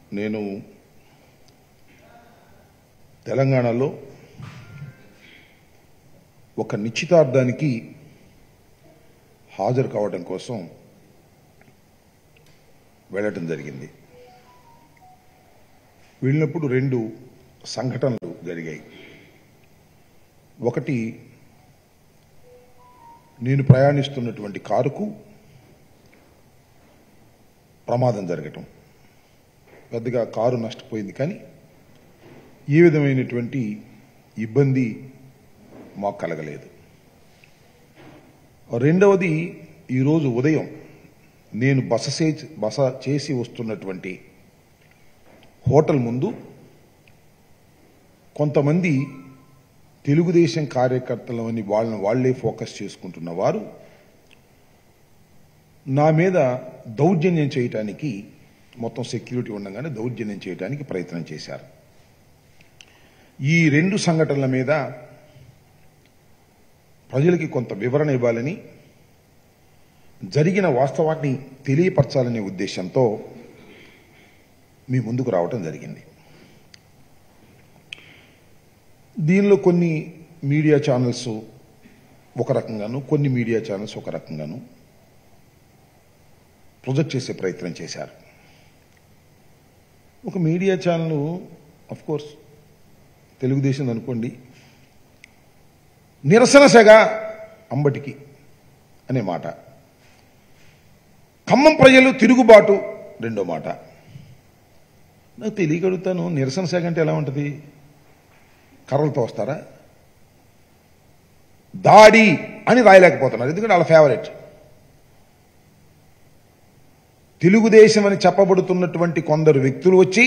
నేను తెలంగాణలో ఒక నిశ్చితార్థానికి హాజరు కావడం కోసం వెళ్ళటం జరిగింది. వెళ్ళినప్పుడు రెండు సంఘటనలు జరిగాయి. ఒకటి, నేను ప్రయాణిస్తున్నటువంటి కారుకు ప్రమాదం జరగటం. పెద్దగా కారు నష్టపోయింది, కానీ ఏ విధమైనటువంటి ఇబ్బంది మాకు కలగలేదు. రెండవది, ఈరోజు ఉదయం నేను బస చేసి వస్తున్నటువంటి హోటల్ ముందు కొంతమంది తెలుగుదేశం కార్యకర్తలని వాళ్లే ఫోకస్ చేసుకుంటున్న వారు నా మీద దౌర్జన్యం చేయడానికి, మొత్తం సెక్యూరిటీ ఉండగానే దౌర్జన్యం చేయడానికి ప్రయత్నం చేశారు. ఈ రెండు సంఘటనల మీద ప్రజలకి కొంత వివరణ ఇవ్వాలని, జరిగిన వాస్తవాన్ని తెలియపరచాలనే ఉద్దేశంతో మీ ముందుకు రావటం జరిగింది. దీనిలో కొన్ని మీడియా ఛానల్స్ ఒక రకంగాను, కొన్ని మీడియా ఛానల్స్ ఒక రకంగాను ప్రొజెక్ట్ చేసే ప్రయత్నం చేశారు. ఒక media channel of course Telugu Desam అనుకోండి, నిరసన సెగ అంబటికి అనే మాట, ఖమ్మం ప్రజలు తిరుగుబాటు రెండో మాట. నాకు తెలియగలుగుతాను, నిరసన సెగ అంటే ఎలా ఉంటుంది? కర్రలతో వస్తారా? దాడి అని రాయలేకపోతున్నారు, ఎందుకంటే వాళ్ళ ఫేవరెట్. తెలుగుదేశం అని చెప్పబడుతున్నటువంటి కొందరు వ్యక్తులు వచ్చి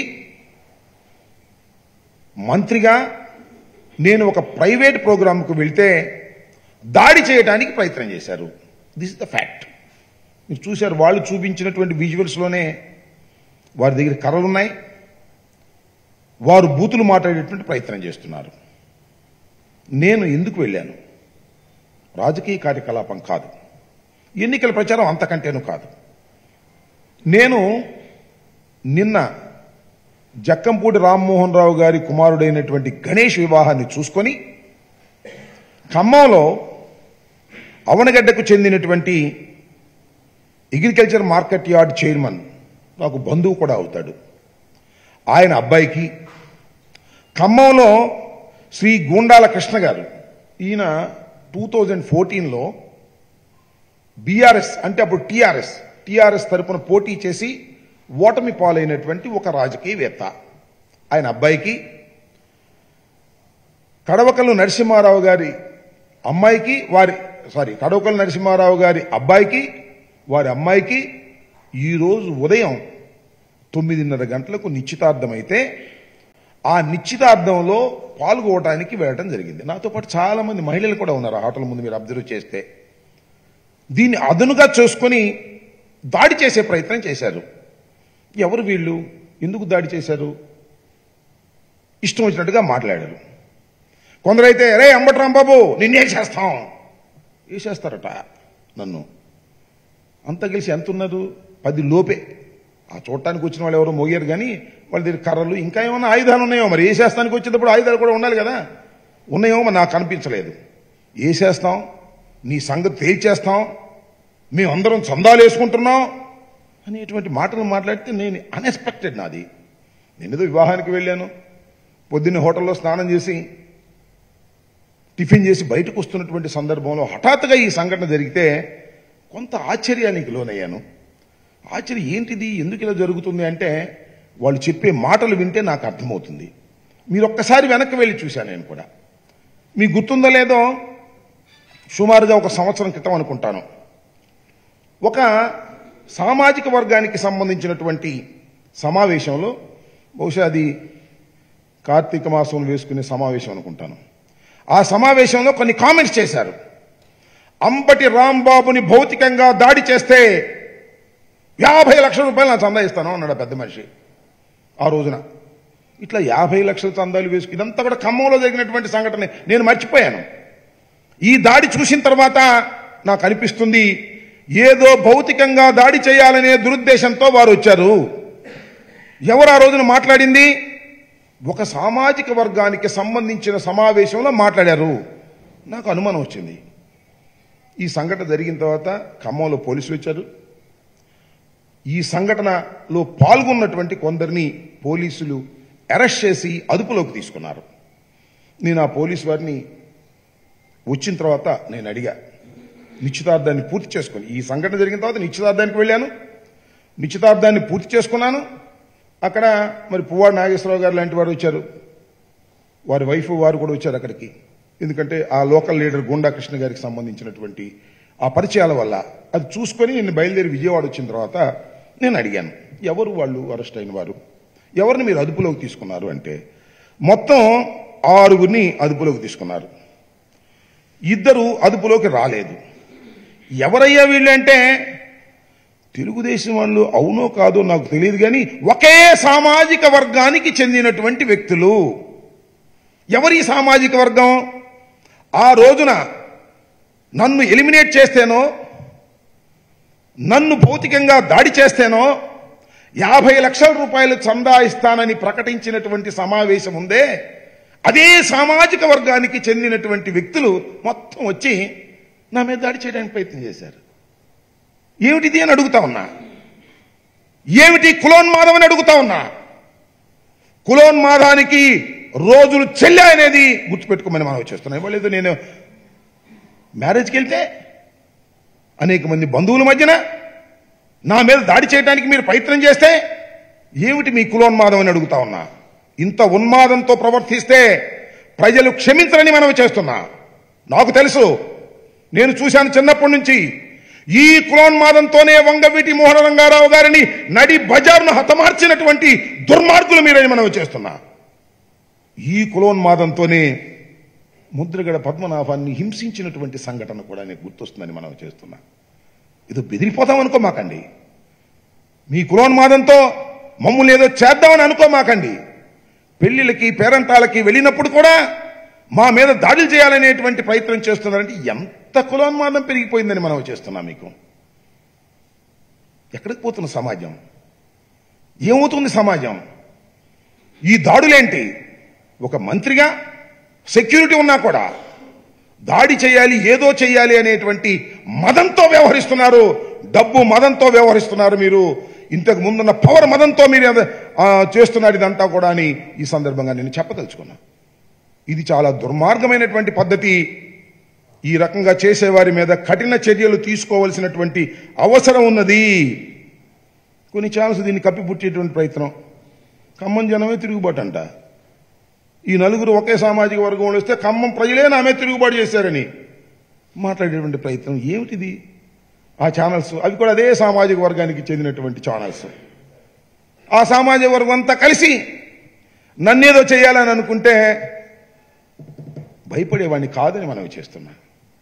మంత్రిగా నేను ఒక ప్రైవేట్ ప్రోగ్రాంకు వెళ్తే దాడి చేయడానికి ప్రయత్నం చేశారు. This is the fact. మీరు చూశారు, వాళ్ళు చూపించినటువంటి విజువల్స్లోనే వారి దగ్గర కర్రలున్నాయి. వారు బూతులు మాట్లాడేటువంటి ప్రయత్నం చేస్తున్నారు. నేను ఎందుకు వెళ్ళాను? రాజకీయ కార్యకలాపం కాదు, ఎన్నికల ప్రచారం అంతకంటేనూ కాదు. నేను నిన్న జక్కంపూడి రామ్మోహన్ రావు గారి కుమారుడైనటువంటి గణేష్ వివాహాన్ని చూసుకొని ఖమ్మంలో అవనగడ్డకు చెందినటువంటి అగ్రికల్చర్ మార్కెట్ యార్డ్ చైర్మన్, నాకు బంధువు కూడా అవుతాడు, ఆయన అబ్బాయికి, ఖమ్మంలో శ్రీ గూండాల కృష్ణ గారు, ఈయన 2014లో బీఆర్ఎస్ అంటే అప్పుడు టీఆర్ఎస్ తరపున పోటీ చేసి ఓటమి పాలైనటువంటి ఒక రాజకీయవేత్త, ఆయన అబ్బాయికి, కడవకల్లు నరసింహారావు గారి అమ్మాయికి, కడవకల్లు నరసింహారావు గారి అబ్బాయికి, వారి అమ్మాయికి ఈరోజు ఉదయం 9:30 గంటలకు నిశ్చితార్థమైతే ఆ నిశ్చితార్థంలో పాల్గొనడానికి వెళ్ళడం జరిగింది. నాతో పాటు చాలా మంది మహిళలు కూడా ఉన్నారు ఆ హోటల్ ముందు, మీరు అబ్జర్వ్ చేస్తే. దీన్ని అదనుగా చేసుకొని దాడి చేసే ప్రయత్నం చేశారు. ఎవరు వీళ్ళు? ఎందుకు దాడి చేశారు? ఇష్టం వచ్చినట్టుగా మాట్లాడారు. కొందరైతే, రే అంబటి రాంబాబు నిన్నే చేస్తాం, వేసేస్తారట నన్ను. అంతా కలిసి ఎంత ఉన్నారు? 10 లోపే. ఆ చూడటానికి వచ్చిన వాళ్ళు ఎవరో మోగారు, కానీ వాళ్ళ దగ్గర కర్రలు, ఇంకా ఏమన్నా ఆయుధాలు ఉన్నాయో మరి. వేసేస్తానికి వచ్చేటప్పుడు ఆయుధాలు కూడా ఉండాలి కదా, ఉన్నాయేమో మరి నాకు కనిపించలేదు. వేసేస్తాం, నీ సంగతి తేల్చేస్తాం, మేమందరం చందాలు వేసుకుంటున్నాం అనేటువంటి మాటలు మాట్లాడితే నేను అన్ఎక్స్పెక్టెడ్. నాది, నేనేదో వివాహానికి వెళ్ళాను, పొద్దున్నే హోటల్లో స్నానం చేసి టిఫిన్ చేసి బయటకు వస్తున్నటువంటి సందర్భంలో హఠాత్తుగా ఈ సంఘటన జరిగితే కొంత ఆశ్చర్యానికి లోనయ్యాను. ఆశ్చర్యం ఏంటిది, ఎందుకు ఇలా జరుగుతుంది అంటే, వాళ్ళు చెప్పే మాటలు వింటే నాకు అర్థమవుతుంది. మీరు ఒక్కసారి వెనక్కి వెళ్ళి చూశాను నేను కూడా. మీకు గుర్తుందో లేదో, సుమారుగా 1 సంవత్సరం క్రితం అనుకుంటాను, ఒక సామాజిక వర్గానికి సంబంధించినటువంటి సమావేశంలో, బహుశా అది కార్తీక మాసం వేసుకునే సమావేశం అనుకుంటాను, ఆ సమావేశంలో కొన్ని కామెంట్స్ చేశారు. అంబటి రాంబాబుని భౌతికంగా దాడి చేస్తే 50 లక్షల రూపాయలు నా చందా ఇస్తాను అన్నాడు పెద్ద మనిషి ఆ రోజున. ఇట్లా 50 లక్షల చందాలు వేసుకు, ఇదంతా కూడా ఖమ్మంలో జరిగినటువంటి సంఘటన. నేను మర్చిపోయాను. ఈ దాడి చూసిన తర్వాత నాకు అనిపిస్తుంది, ఏదో భౌతికంగా దాడి చేయాలనే దురుద్దేశంతో వారు వచ్చారు. ఎవరు ఆ రోజున మాట్లాడింది? ఒక సామాజిక వర్గానికి సంబంధించిన సమావేశంలో మాట్లాడారు. నాకు అనుమానం వచ్చింది. ఈ సంఘటన జరిగిన తర్వాత ఖమ్మంలో పోలీసులు వచ్చారు. ఈ సంఘటనలో పాల్గొన్నటువంటి కొందరిని పోలీసులు అరెస్ట్ చేసి అదుపులోకి తీసుకున్నారు. నేను ఆ పోలీసు వారిని వచ్చిన తర్వాత నేను అడిగా, నిశ్చితార్థాన్ని పూర్తి చేసుకుని, ఈ సంఘటన జరిగిన తర్వాత నిశ్చితార్థానికి వెళ్ళాను, నిశ్చితార్థాన్ని పూర్తి చేసుకున్నాను. అక్కడ మరి పువ్వాడ నాగేశ్వరరావు గారు లాంటి వారు వచ్చారు, వారి వైఫ్ వారు కూడా వచ్చారు అక్కడికి. ఎందుకంటే ఆ లోకల్ లీడర్ గుండా కృష్ణ గారికి సంబంధించినటువంటి ఆ పరిచయాల వల్ల అది చూసుకొని నేను బయలుదేరి విజయవాడ వచ్చిన తర్వాత నేను అడిగాను, ఎవరు వాళ్ళు అరెస్ట్ అయిన వారు, ఎవరిని మీరు అదుపులోకి తీసుకున్నారు అంటే మొత్తం 6గురిని అదుపులోకి తీసుకున్నారు. 2 అదుపులోకి రాలేదు. ఎవరయ్యా వీళ్ళంటే తెలుగుదేశం వాళ్ళు, అవునో కాదో నాకు తెలియదు కానీ ఒకే సామాజిక వర్గానికి చెందినటువంటి వ్యక్తులు. ఎవరి సామాజిక వర్గం? ఆ రోజున నన్ను ఎలిమినేట్ చేస్తేనో, నన్ను భౌతికంగా దాడి చేస్తేనో 50 లక్షల రూపాయలు చందా ఇస్తానని ప్రకటించినటువంటి సమావేశం ఉందే, అదే సామాజిక వర్గానికి చెందినటువంటి వ్యక్తులు మొత్తం వచ్చి నా మీద దాడి చేయడానికి ప్రయత్నం చేశారు. ఏమిటిది అని అడుగుతా ఉన్నా. ఏమిటి కులోన్మాదం అని అడుగుతా ఉన్నా. కులోన్మాదానికి రోజులు చెల్లాయనేది గుర్తుపెట్టుకోమని మనం చేస్తున్నాం. ఇవ్వలేదు, నేను మ్యారేజ్కి వెళ్తే అనేక మంది బంధువుల మధ్యన నా మీద దాడి చేయడానికి మీరు ప్రయత్నం చేస్తే ఏమిటి మీ కులోన్మాదం అని అడుగుతా ఉన్నా. ఇంత ఉన్మాదంతో ప్రవర్తిస్తే ప్రజలు క్షమించరని మనం చేస్తున్నా. నాకు తెలుసు, నేను చూశాను చిన్నప్పటి నుంచి. ఈ కులోన్మాదంతోనే వంగవీటి మోహన రంగారావు గారిని నడి బజార్ను హతమార్చినటువంటి దుర్మార్గులు మీరని మనం చేస్తున్నా. ఈ కులోన్మాదంతోనే ముద్రగడ పద్మనాభాన్ని హింసించినటువంటి సంఘటన కూడా నీకు గుర్తొస్తుందని మనం చేస్తున్నా. ఏదో బెదిరిపోతాం అనుకోమాకండి. మీ కులోన్మాదంతో మమ్మల్ని ఏదో చేద్దామని అనుకోమాకండి. పెళ్లిళ్ళకి పేరంటాలకి వెళ్ళినప్పుడు కూడా మా మీద దాడులు చేయాలనేటువంటి ప్రయత్నం చేస్తున్నారంటే ఎంత కులోన్మాదం పెరిగిపోయిందని మనం చేస్తున్నాం. మీకు ఎక్కడికి పోతున్న సమాజం? ఏమవుతుంది సమాజం? ఈ దాడులేంటి? ఒక మంత్రిగా సెక్యూరిటీ ఉన్నా కూడా దాడి చేయాలి, ఏదో చేయాలి అనేటువంటి మదంతో వ్యవహరిస్తున్నారు. డబ్బు మదంతో వ్యవహరిస్తున్నారు. మీరు ఇంతకు ముందున్న పవర్ మదంతో మీరు చేస్తున్నారు ఇదంతా కూడా అని ఈ సందర్భంగా నేను చెప్పదలుచుకున్నా. ఇది చాలా దుర్మార్గమైనటువంటి పద్ధతి. ఈ రకంగా చేసేవారి మీద కఠిన చర్యలు తీసుకోవాల్సినటువంటి అవసరం ఉన్నది. కొన్ని ఛాన్స్ దీన్ని కప్పిపుట్టేటువంటి ప్రయత్నం. ఖమ్మం జనమే తిరుగుబాటంట. ఈ 4 ఒకే సామాజిక వర్గంలో వస్తే ఖమ్మం ప్రజలే నామే తిరుగుబాటు చేశారని మాట్లాడేటువంటి ప్రయత్నం ఏమిటిది? ఆ ఛానల్స్ అవి కూడా అదే సామాజిక వర్గానికి చెందినటువంటి ఛానల్స్. ఆ సామాజిక వర్గం అంతా కలిసి నన్నేదో చేయాలని అనుకుంటే భయపడేవాడిని కాదని మనం చేస్తున్నాం.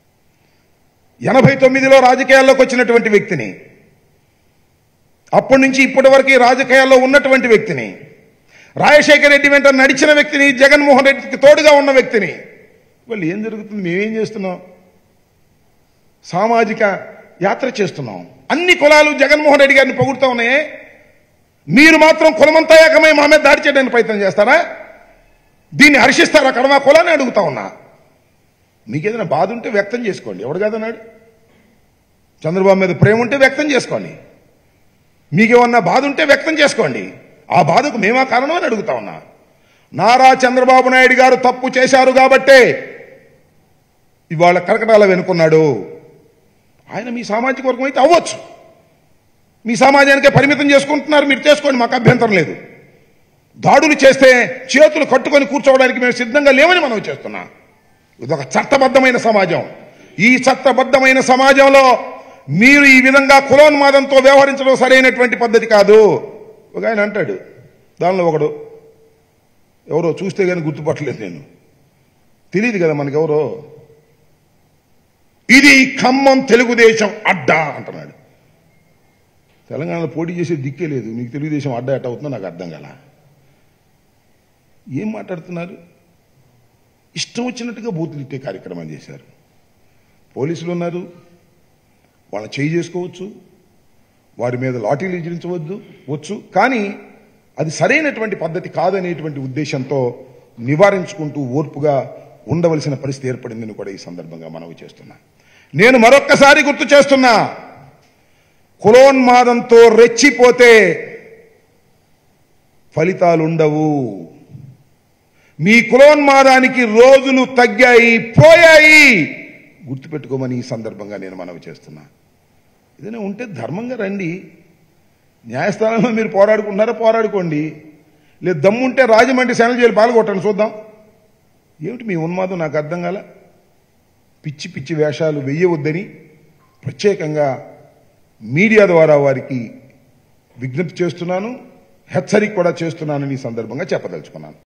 89లో రాజకీయాల్లోకి వచ్చినటువంటి వ్యక్తిని, అప్పటి నుంచి ఇప్పటి వరకు రాజకీయాల్లో ఉన్నటువంటి వ్యక్తిని, రాజశేఖర రెడ్డి వెంట నడిచిన వ్యక్తిని, జగన్మోహన్ రెడ్డికి తోడుగా ఉన్న వ్యక్తిని, వాళ్ళు ఏం జరుగుతుంది? మేమేం చేస్తున్నాం? సామాజిక యాత్ర చేస్తున్నాం. అన్ని కులాలు జగన్మోహన్ రెడ్డి గారిని పొగుడుతూ ఉన్నాయే, మీరు మాత్రం కులమంతా ఏకమై మా మీద దాడి చేయడానికి ప్రయత్నం చేస్తారా? దీన్ని హర్షిస్తారా? కడమ కులాన్ని అడుగుతా ఉన్నా. మీకు ఏదైనా బాధ ఉంటే వ్యక్తం చేసుకోండి. ఎవడు కాదన్నాడు? చంద్రబాబు మీద ప్రేమ ఉంటే వ్యక్తం చేసుకోండి. మీకేమన్నా బాధ ఉంటే వ్యక్తం చేసుకోండి. ఆ బాధకు మేమా కారణం అని అడుగుతా ఉన్నా. నారా చంద్రబాబు నాయుడు గారు తప్పు చేశారు కాబట్టే ఇవాళ కరకటాల వెనుకున్నాడు. ఆయన మీ సామాజిక వర్గం అయితే అవ్వచ్చు, మీ సమాజానికే పరిమితం చేసుకుంటున్నారు, మీరు చేసుకోండి, మాకు అభ్యంతరం లేదు. దాడులు చేస్తే చేతులు కట్టుకొని కూర్చోవడానికి మేము సిద్ధంగా లేవని మనం చేస్తున్నాం. ఇదొక చట్టబద్ధమైన సమాజం. ఈ చట్టబద్ధమైన సమాజంలో మీరు ఈ విధంగా కులోన్మాదంతో వ్యవహరించడం సరైనటువంటి పద్ధతి కాదు. ఒక ఆయన అంటాడు, దానిలో ఒకడు ఎవరో చూస్తే కానీ గుర్తుపట్టలేదు, నేను తెలియదు కదా మనకెవరో, ఇది ఖమ్మం తెలుగుదేశం అడ్డా అంటున్నాడు. తెలంగాణలో పోటీ చేసే దిక్కే లేదు, మీకు తెలుగుదేశం అడ్డా ఎట్ట అవుతుందో నాకు అర్థం కాల. ఏం మాట్లాడుతున్నారు? ఇష్టం వచ్చినట్టుగా బూతులు ఇట్టే కార్యక్రమం చేశారు. పోలీసులు ఉన్నారు, వాళ్ళని చేయి చేసుకోవచ్చు, వారి మీద లాఠీలు ఎదిరించవచ్చు, కానీ అది సరైనటువంటి పద్ధతి కాదనేటువంటి ఉద్దేశంతో నివారించుకుంటూ ఓర్పుగా ఉండవలసిన పరిస్థితి ఏర్పడిందని కూడా ఈ సందర్భంగా మనవి చేస్తున్నా. నేను మరొక్కసారి గుర్తు చేస్తున్నా, కులోన్మాదంతో రెచ్చిపోతే ఫలితాలుండవు. మీ కులోన్మాదానికి రోజులు తగ్గాయి, పోయాయి, గుర్తుపెట్టుకోమని ఈ సందర్భంగా నేను మనవి చేస్తున్నా. ఏదైనా ఉంటే ధర్మంగా రండి, న్యాయస్థానంలో మీరు పోరాడుకుంటున్నారా పోరాడుకోండి, లేదు దమ్ముంటే రాజమండ్రి సెంట్రల్ జైలు పాల్గొట్టండి చూద్దాం. ఏమిటి మీ ఉన్మాదం నాకు అర్థం కాల. పిచ్చి పిచ్చి వేషాలు వెయ్యవద్దని ప్రత్యేకంగా మీడియా ద్వారా వారికి విజ్ఞప్తి చేస్తున్నాను, హెచ్చరిక కూడా చేస్తున్నానని ఈ సందర్భంగా చెప్పదలుచుకున్నాను.